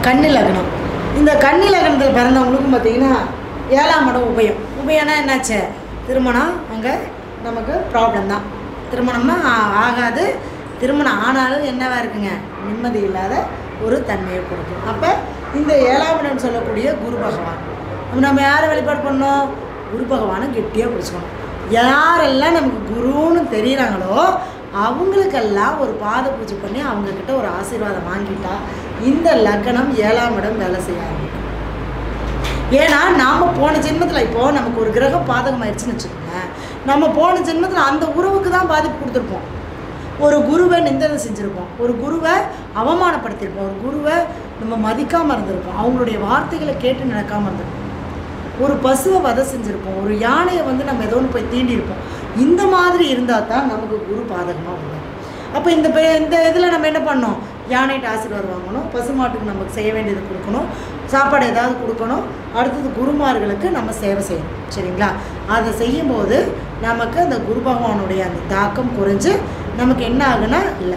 கன்னி லக்னம். இந்த கன்னி லக்னத்தில் பிறந்தவங்களுக்கும் பார்த்திங்கன்னா 7ஆம் இடம் உபயம். உபயம்னா என்னாச்சு? திருமணம் அங்கே நமக்கு ப்ராப்ளம் தான். திருமணமாக ஆகாது. திருமணம் ஆனாலும் என்னவாக இருக்குங்க, நிம்மதி இல்லாத ஒரு தன்மையை கொடுக்கும். அப்போ இந்த 7ஆம் இடம் சொல்லக்கூடிய குரு பகவான், நம்ம யாரை வழிபாடு பண்ணோம்? குரு பகவானை கெட்டியாக பிடிச்சிக்கணும். யாரெல்லாம் நமக்கு குருன்னு தெரிகிறாங்களோ அவங்களுக்கெல்லாம் ஒரு பாத பூஜை பண்ணி அவங்கக்கிட்ட ஒரு ஆசீர்வாதம் வாங்கிட்டா இந்த லக்னம் 7ஆம் இடம் வேலை செய்ய ஆரம்பிக்கும். ஏன்னா நாம் போன ஜென்மத்தில் இப்போது நமக்கு ஒரு கிரகம் பாதகம் ஆயிடுச்சுன்னு வச்சுக்கோங்க, நம்ம போன ஜென்மத்தில் அந்த உறவுக்கு தான் பாதிப்பு கொடுத்துருப்போம். ஒரு குருவை நிந்தனை செஞ்சுருப்போம், ஒரு குருவை அவமானப்படுத்தியிருப்போம், ஒரு குருவை நம்ம மதிக்காமல் இருந்திருப்போம், அவங்களுடைய வார்த்தைகளை கேட்டு நடக்காமல் இருந்திருப்போம், ஒரு பசுவை வதை செஞ்சுருப்போம், ஒரு யானையை நம்ம ஏதோ ஒன்று போய் தீண்டியிருப்போம். இந்த மாதிரி இருந்தால் தான் நமக்கு குரு பாதகமாக வரும். அப்போ இந்த இதில் நம்ம என்ன பண்ணோம்? யானைகிட்ட ஆசீர்வாதம் வாங்கணும், பசுமாட்டுக்கு நமக்கு செய்ய வேண்டியது கொடுக்கணும், சாப்பாடு ஏதாவது கொடுக்கணும், அடுத்தது குருமார்களுக்கு நம்ம சேவை செய்யணும். சரிங்களா? அதை செய்யும்போது நமக்கு அந்த குரு பகவானுடைய அந்த தாக்கம் குறைஞ்சு நமக்கு என்ன ஆகுனா இல்லை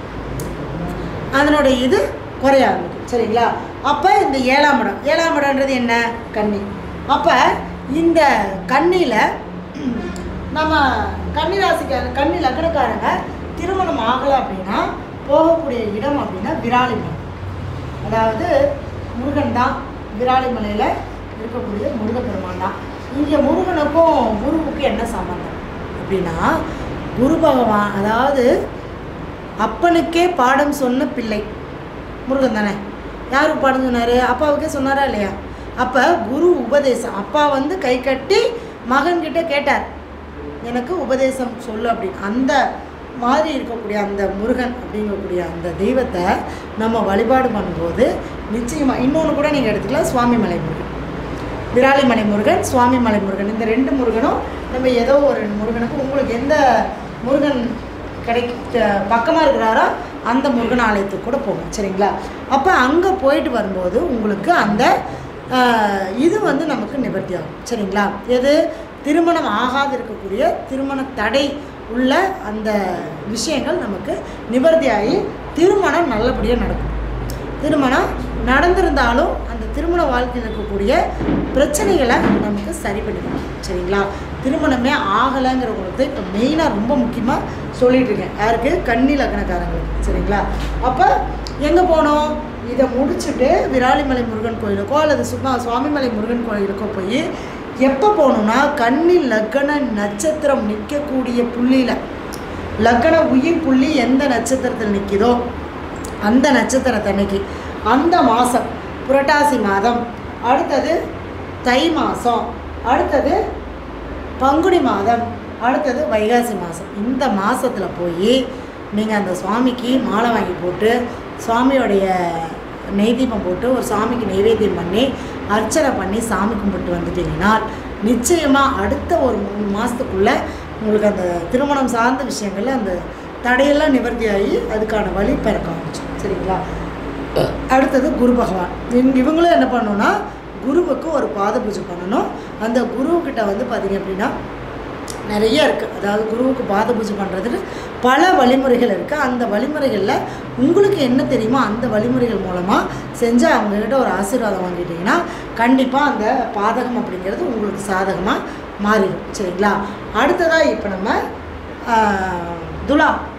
அதனுடைய இது குறைய ஆரம்பிக்கும். சரிங்களா? அப்போ இந்த 7ஆம் இடம்ன்றது என்ன? கன்னி. அப்போ இந்த கன்னியில் நம்ம கன்னி ராசிக்கார கன்னி லக்னக்காரங்க திருமணம் ஆகலை அப்படின்னா போகக்கூடிய இடம் அப்படின்னா விராலிமலை. அதாவது முருகன் தான், விராலிமலையில் இருக்கக்கூடிய முருகப்பெருமான் தான். இங்கே முருகனுக்கும் குருவுக்கும் என்ன சம்பந்தம் அப்படின்னா, குரு பகவான் அதாவது அப்பனுக்கே பாடம் சொன்ன பிள்ளை முருகன் தானே. யாருக்கு பாடம் சொன்னார்? அப்பாவுக்கே சொன்னாரா இல்லையா? அப்போ குரு உபதேசம், அப்பா கை கட்டி மகன்கிட்ட கேட்டார், எனக்கு உபதேசம் சொல்லு அப்படின்னு. அந்த மாதிரி இருக்கக்கூடிய அந்த முருகன் அப்படிங்கக்கூடிய அந்த தெய்வத்தை நம்ம வழிபாடு பண்ணும்போது நிச்சயமாக இன்னொன்று கூட நீங்கள் எடுத்துக்கலாம், சுவாமிமலை முருகன், விராலிமலை முருகன், சுவாமிமலை முருகன். இந்த 2 முருகனும் நம்ம ஏதோ ஒரு முருகனுக்கு உங்களுக்கு எந்த முருகன் பக்கமாக இருக்கிறாரோ அந்த முருகன் ஆலயத்துக்கு கூட போகும். சரிங்களா? அப்போ அங்கே போயிட்டு வரும்போது உங்களுக்கு அந்த இது நமக்கு நிவர்த்தி ஆகும். சரிங்களா? எது? திருமணம் ஆகாது இருக்கக்கூடிய திருமண தடை உள்ள அந்த விஷயங்கள் நமக்கு நிவர்த்தியாகி திருமணம் நல்லபடியாக நடக்கும். திருமணம் நடந்திருந்தாலும் அந்த திருமண வாழ்க்கையில் இருக்கக்கூடிய பிரச்சனைகளை நமக்கு சரி பண்ணிக்கணும். சரிங்களா? திருமணமே ஆகலைங்கிறவங்களுக்கு இப்போ மெயினாக ரொம்ப முக்கியமாக சொல்லிகிட்ருக்கேன். யாருக்கு? கன்னி லக்னக்காரங்களுக்கு. சரிங்களா? அப்போ எங்கே போனோம்? இதை முடிச்சுட்டு விராலிமலை முருகன் கோயிலுக்கோ அல்லது சுவாமிமலை முருகன் கோயிலுக்கோ போய் எப்போ போகணுன்னா, கன்னி லக்ன நட்சத்திரம் நிற்கக்கூடிய புள்ளியில், லக்ன உயிர் புள்ளி எந்த நட்சத்திரத்தில் நிற்கிதோ அந்த நட்சத்திரத்தன்னைக்கு அந்த மாதம் புரட்டாசி மாதம், அடுத்தது தை மாதம், அடுத்தது பங்குனி மாதம், அடுத்தது வைகாசி மாதம், இந்த மாதத்தில் போய் நீங்கள் அந்த சுவாமிக்கு மாலை வாங்கி போட்டு சுவாமியோடைய நெய்தீபம் போட்டு ஒரு சாமிக்கு நைவேத்தியம் பண்ணி அர்ச்சனை பண்ணி சாமி கும்பிட்டு வந்துட்டீங்கன்னா நிச்சயமாக அடுத்த ஒரு 3 மாதத்துக்குள்ளே உங்களுக்கு அந்த திருமணம் சார்ந்த விஷயங்களில் அந்த தடையெல்லாம் நிவர்த்தியாகி அதுக்கான வழி பிறக்க ஆரம்பிச்சு. சரிங்களா? அடுத்தது குரு பகவான். இவங்களும் என்ன பண்ணணும்னா குருவுக்கு ஒரு பாத பூஜை பண்ணணும். அந்த குருவுக்கிட்ட பார்த்திங்க அப்படின்னா நிறைய இருக்குது. அதாவது குருவுக்கு பாத பூஜை பண்ணுறதுக்கு பல வழிமுறைகள் இருக்குது. அந்த வழிமுறைகளில் உங்களுக்கு என்ன தெரியுமோ அந்த வழிமுறைகள் மூலமாக செஞ்சு அவங்கக்கிட்ட ஒரு ஆசீர்வாதம் வாங்கிட்டிங்கன்னா கண்டிப்பாக அந்த பாதகம் அப்படிங்கிறது உங்களுக்கு சாதகமாக மாறிடும். சரிங்களா? அடுத்ததாக இப்போ நம்ம துலா